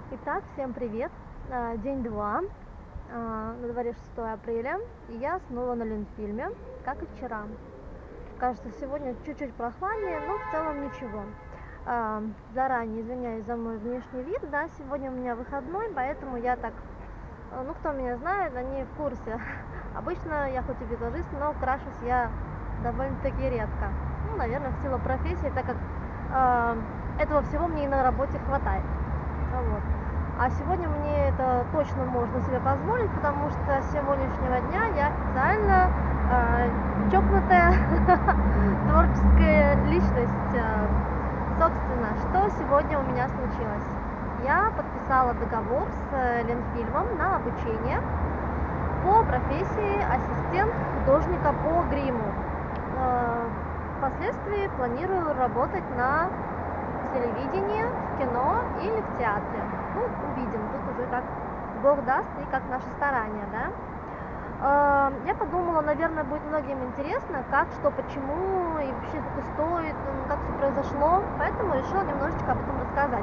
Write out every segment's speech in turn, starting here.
Итак, всем привет! День 2, на дворе 6 апреля, и я снова на Ленфильме, как и вчера. Кажется, сегодня чуть-чуть прохладнее, но в целом ничего. Заранее извиняюсь за мой внешний вид, да, сегодня у меня выходной, поэтому я так, ну, кто меня знает, они в курсе. Обычно я хоть и визажист, но крашусь я довольно-таки редко. Ну, наверное, в силу профессии, так как этого всего мне и на работе хватает. Вот. А сегодня мне это точно можно себе позволить, потому что с сегодняшнего дня я официально чокнутая творческая личность. Собственно, что сегодня у меня случилось? Я подписала договор с Ленфильмом на обучение по профессии ассистент художника по гриму. Впоследствии планирую работать на телевидении, в кино или в театре. Ну, увидим, тут уже как Бог даст и как наши старания, да. Я подумала, наверное, будет многим интересно, как, что, почему и вообще сколько стоит, как все произошло, поэтому решила немножечко об этом рассказать.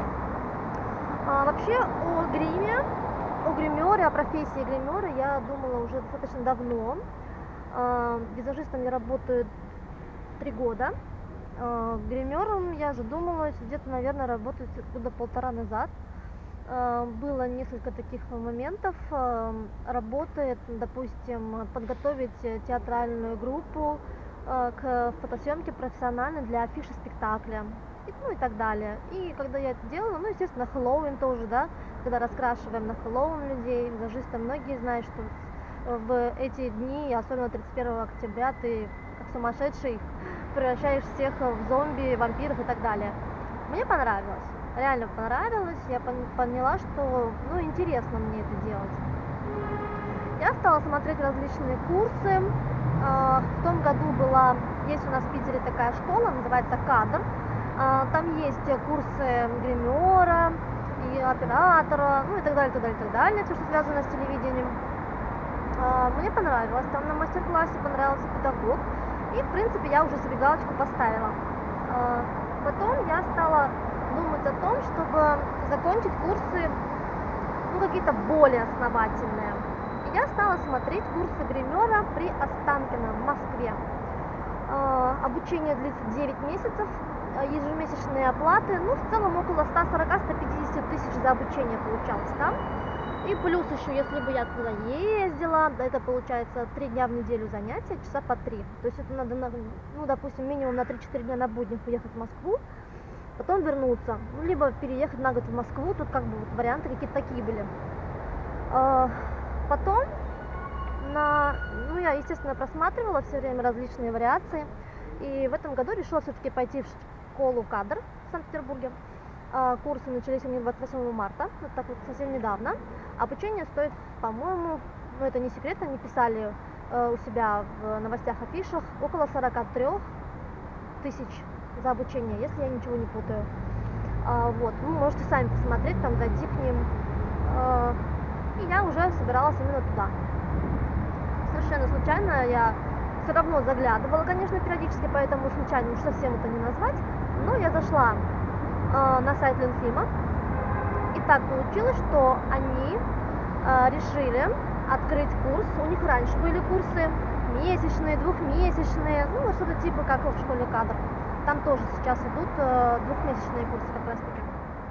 Вообще о гриме, о гримере, о профессии гримера я думала уже достаточно давно. Визажистом я работаю 3 года. Гримером я задумалась где-то, наверное, работать года 1,5 назад. Было несколько таких моментов. Работает, допустим, подготовить театральную группу к фотосъемке профессиональной для афиши спектакля, ну и так далее. И когда я это делала, ну, естественно, Хэллоуин тоже, да, когда раскрашиваем на Хэллоуин людей, визажисты, многие знают, что в эти дни, особенно 31 октября, ты как сумасшедший превращаешь всех в зомби, вампиров и так далее. Мне понравилось, реально понравилось, я поняла, что, ну, интересно мне это делать. Я стала смотреть различные курсы. В том году есть у нас в Питере такая школа, называется «Кадр». Там есть курсы гримера и оператора, ну и так далее, так далее, так далее, все, что связано с телевидением. Мне понравилось, там на мастер-классе понравился педагог, и, в принципе, я уже себе галочку поставила. Потом я стала думать о том, чтобы закончить курсы, ну, какие-то более основательные. И я стала смотреть курсы гримера при Останкино в Москве. Обучение длится 9 месяцев, ежемесячные оплаты, ну, в целом около 140-150 тысяч за обучение получалось там. И плюс еще, если бы я туда ездила, да, это получается 3 дня в неделю занятия, часа по 3. То есть это надо, ну, допустим, минимум на 3-4 дня на будни уехать в Москву, потом вернуться. Ну, либо переехать на год в Москву, тут как бы вот варианты какие-то такие были. Потом, ну, я, естественно, просматривала все время различные вариации. И в этом году решила все-таки пойти в школу «Кадр» в Санкт-Петербурге. Курсы начались у меня 28 марта, вот так вот совсем недавно. Обучение стоит, по-моему, ну, это не секрет, они писали у себя в новостях, афишах, около 43 тысяч за обучение, если я ничего не путаю. Вот, вы можете сами посмотреть, там зайти к ним. И я уже собиралась именно туда. Совершенно случайно я все равно заглядывала, конечно, периодически, поэтому случайно уж совсем это не назвать, но я зашла на сайт Ленфильма, и так получилось, что они решили открыть курс. У них раньше были курсы месячные, двухмесячные, ну, что-то типа как в школе «Кадр». Там тоже сейчас идут двухмесячные курсы как раз таки.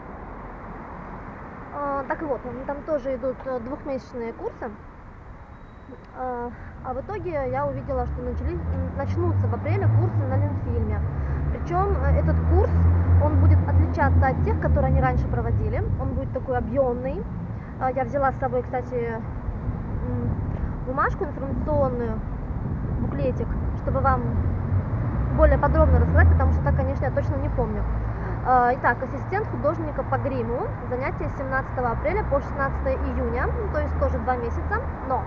Так вот, там тоже идут двухмесячные курсы. А в итоге я увидела, что начнутся в апреле курсы на Ленфильме. Причем этот курс, он будет отличаться от тех, которые они раньше проводили. Он будет такой объемный. Я взяла с собой, кстати, бумажку информационную, буклетик, чтобы вам более подробно рассказать, потому что так, конечно, я точно не помню. Итак, ассистент художника по гриму. Занятия с 17 апреля по 16 июня, то есть тоже 2 месяца, но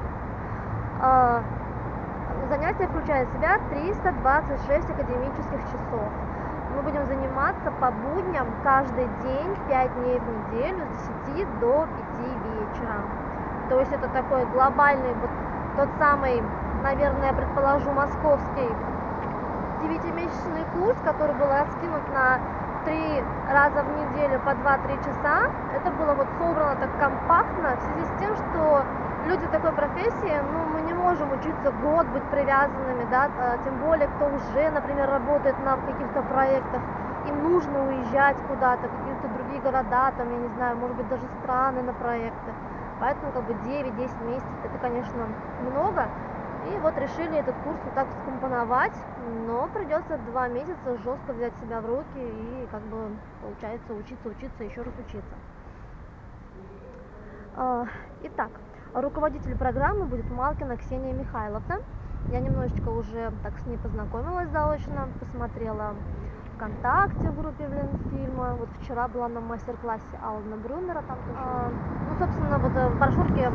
занятие включает в себя 326 академических часов. Мы будем заниматься по будням каждый день, 5 дней в неделю, с 10 до 5 вечера. То есть это такой глобальный, вот тот самый, наверное, я предположу, московский 9-месячный курс, который был раскинут на 3 раза в неделю по 2-3 часа. Это было вот собрано так компактно в связи с тем, что люди такой профессии, ну, мы не можем учиться год быть привязанными, да, тем более, кто уже, например, работает на каких-то проектах, им нужно уезжать куда-то, в какие-то другие города, там, я не знаю, может быть, даже страны на проекты. Поэтому как бы 9-10 месяцев это, конечно, много. И вот решили этот курс вот так скомпоновать, но придется 2 месяца жестко взять себя в руки и как бы получается учиться, еще раз учиться. Итак, руководитель программы будет Малкина Ксения Михайловна. Я немножечко уже так с ней познакомилась заочно, посмотрела ВКонтакте в группе Ленфильма. Вот вчера была на мастер-классе Алана Брюнера, там тоже. Ну, собственно, вот в брошюрке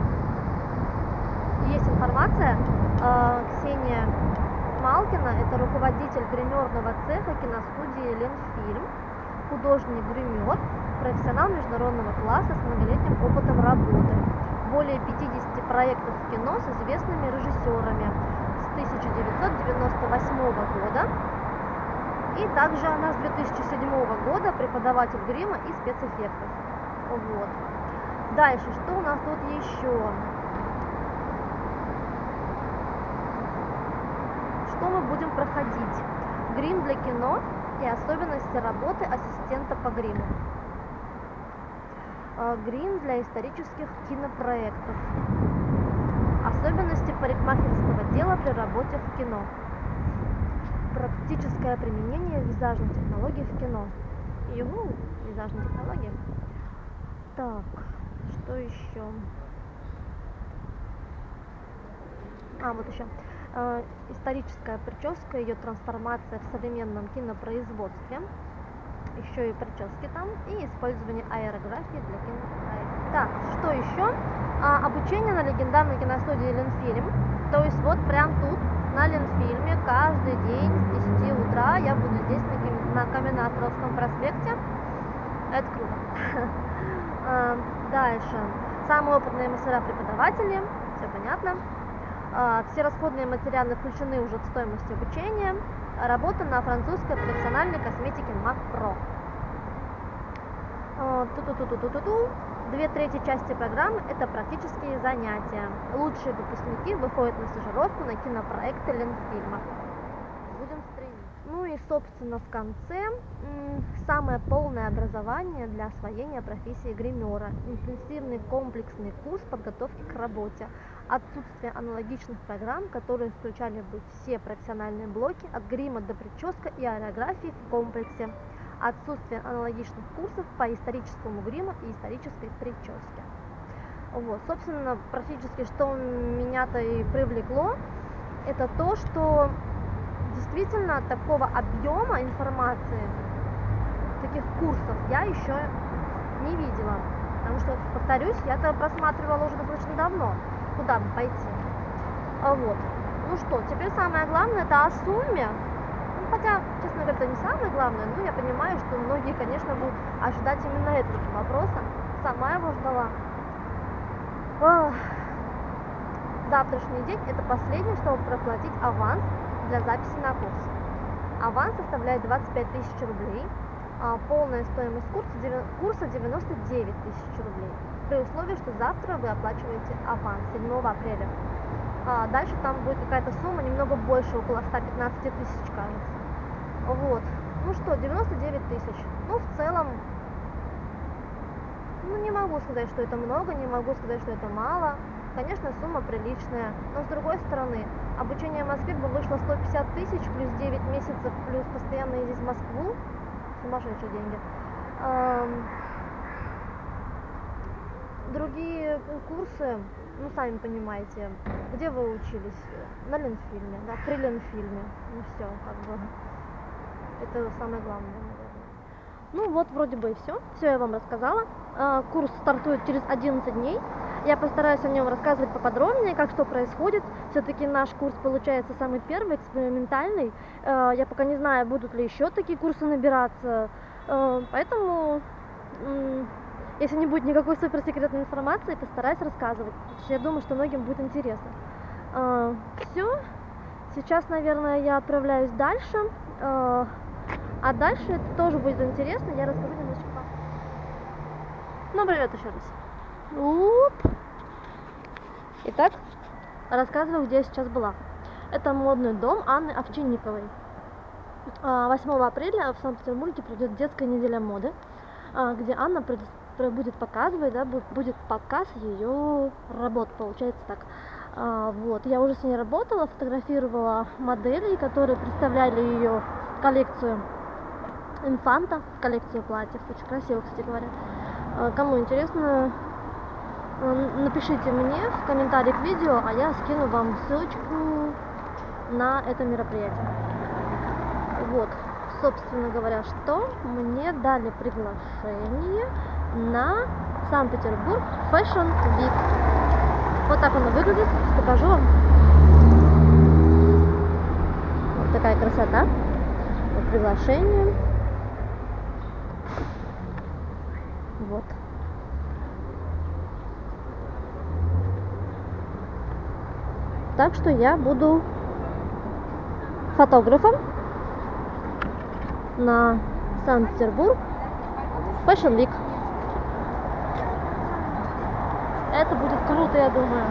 есть информация. Ксения Малкина – это руководитель гримерного цеха киностудии Ленфильм, художник-гример, профессионал международного класса с многолетним опытом работы. Более 50 проектов в кино с известными режиссерами с 1998 года. И также она с 2007 года преподаватель грима и спецэффектов. Вот. Дальше, что у нас тут еще? Что мы будем проходить? Грим для кино и особенности работы ассистента по гриму. Грим для исторических кинопроектов. Особенности парикмахерского дела при работе в кино. Практическое применение визажных технологий в кино. Визажные технологии. Так, что еще? Вот еще. Историческая прическа, ее трансформация в современном кинопроизводстве. Еще и прически там, и использование аэрографии для кинопроектов. Так, что еще? Обучение на легендарной киностудии Ленфильм. То есть вот прям тут, на Ленфильме, каждый день с 10 утра я буду здесь на Каменноостровском проспекте. Это круто. Дальше. Самые опытные мастера-преподаватели, все понятно. Все расходные материалы включены уже в стоимость обучения. Работа на французской профессиональной косметике MAC Pro. 2/3 части программы – это практические занятия. Лучшие выпускники выходят на стажировку на кинопроекты Ленфильма. Будем стремиться. Ну и, собственно, в конце самое полное образование для освоения профессии гримера. Интенсивный комплексный курс подготовки к работе. Отсутствие аналогичных программ, которые включали бы все профессиональные блоки от грима до прическа и аэрографии в комплексе. Отсутствие аналогичных курсов по историческому гриму и исторической прическе. Вот, собственно, практически что меня-то и привлекло, это то, что действительно такого объема информации, таких курсов я еще не видела. Потому что, повторюсь, я-то просматривала уже достаточно давно, куда бы пойти. Вот. Ну что, теперь самое главное — это о сумме. Хотя, честно говоря, это не самое главное, но я понимаю, что многие, конечно, будут ожидать именно этого вопроса. Сама его ждала. Завтрашний день – это последний, чтобы проплатить аванс для записи на курс. Аванс составляет 25 000 рублей, а полная стоимость курса 99 000 рублей, при условии, что завтра вы оплачиваете аванс 7 апреля. Дальше там будет какая-то сумма немного больше, около 115 000, кажется. Вот. Ну что, 99 000. Ну, в целом, не могу сказать, что это много, не могу сказать, что это мало. Конечно, сумма приличная, но с другой стороны, обучение в Москве бы вышло 150 000, плюс 9 месяцев, плюс постоянно ездить в Москву. Сумасшедшие деньги. Другие курсы, сами понимаете, где вы учились? На Ленфильме, да, при Ленфильме. Ну все, как бы, это самое главное, наверное. Ну вот, вроде бы и все. Все я вам рассказала. Курс стартует через 11 дней. Я постараюсь о нем рассказывать поподробнее, как что происходит. Все-таки наш курс получается самый первый, экспериментальный. Я пока не знаю, будут ли еще такие курсы набираться. Поэтому, если не будет никакой суперсекретной информации, постараюсь рассказывать. Потому что я думаю, что многим будет интересно. Все. Сейчас, наверное, я отправляюсь дальше. А дальше это тоже будет интересно, я расскажу немножечко. Ну, привет еще раз. Уп. Итак, рассказываю, где я сейчас была. Это модный дом Анны Овчинниковой. 8 апреля в Санкт-Петербурге пройдет детская неделя моды, где Анна будет показывать, да, будет показ ее работ, получается так. Вот, я уже с ней работала, фотографировала моделей, которые представляли ее коллекцию Инфанта, коллекцию платьев, очень красиво, кстати говоря. Кому интересно, напишите мне в комментарии к видео, а я скину вам ссылочку на это мероприятие. Вот, собственно говоря, что мне дали приглашение на Санкт-Петербург Fashion Week. Вот так оно выглядит, покажу вам. Вот такая красота. Вот приглашение. Вот. Так что я буду фотографом на Санкт-Петербург Fashion Week. Это будет круто, я думаю.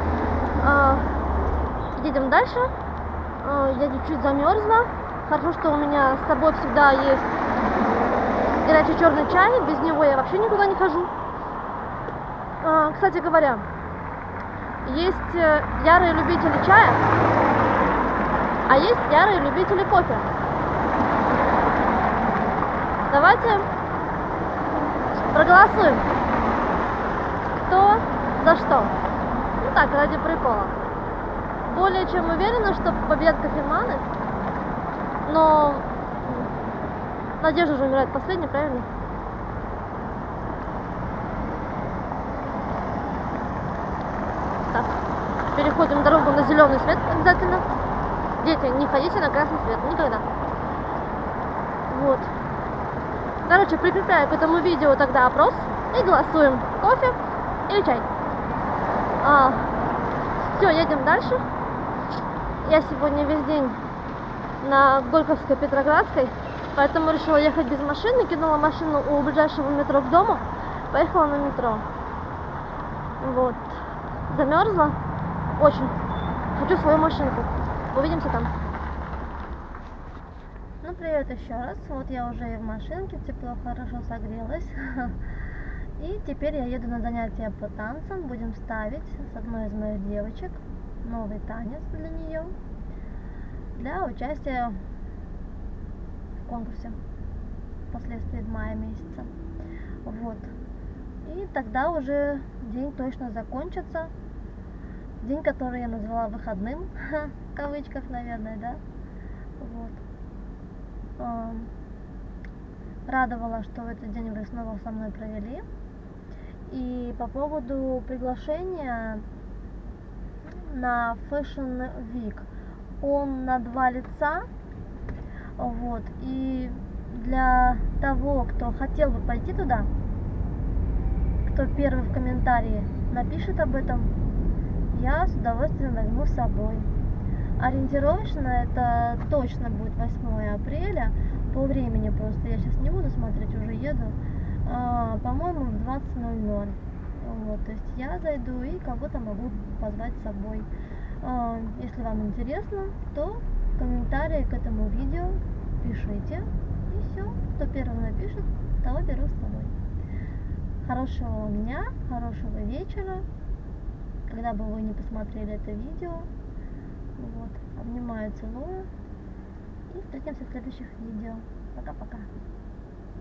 Едем дальше. Я чуть-чуть замерзла. Хорошо, что у меня с собой всегда есть горячий черный чай. Без него я вообще никуда не хожу. Кстати говоря, есть ярые любители чая, а есть ярые любители кофе. Давайте проголосуем. Кто за что? Ну так, ради прикола. Более чем уверена, что победит кофеманы. Но надежда же умирает последней, правильно? Так, переходим дорогу на зеленый свет обязательно. Дети, не ходите на красный свет, никогда. Вот. Короче, прикрепляю к этому видео тогда опрос и голосуем. Кофе или чай? Все, едем дальше. Я сегодня весь день на Горьковской, Петроградской, поэтому решила ехать без машины. Кинула машину у ближайшего метро к дому, поехала на метро. Вот. Замерзла очень. Хочу свою машинку. Увидимся там. Ну, привет еще раз. Вот я уже в машинке, тепло, хорошо согрелась. И теперь я еду на занятия по танцам. Будем ставить с одной из моих девочек новый танец для нее, для участия в конкурсе впоследствии в мае месяца. Вот. И тогда уже день точно закончится. День, который я назвала выходным, в кавычках, наверное, да. Вот. Радовала, что в этот день вы снова со мной провели. И по поводу приглашения на Fashion Week, он на 2 лица. Вот. И для того, кто хотел бы пойти туда, кто первый в комментарии напишет об этом, я с удовольствием возьму с собой. Ориентировочно это точно будет 8 апреля. По времени просто я сейчас не буду смотреть, уже еду. По-моему, в 20:00. Вот, то есть я зайду и кого-то могу позвать с собой. Если вам интересно, то в комментарии к этому видео пишите. И все, кто первым напишет, того беру с собой. Хорошего вам дня, хорошего вечера, когда бы вы не посмотрели это видео. Вот. Обнимаю, целую. И встретимся в следующих видео. Пока-пока.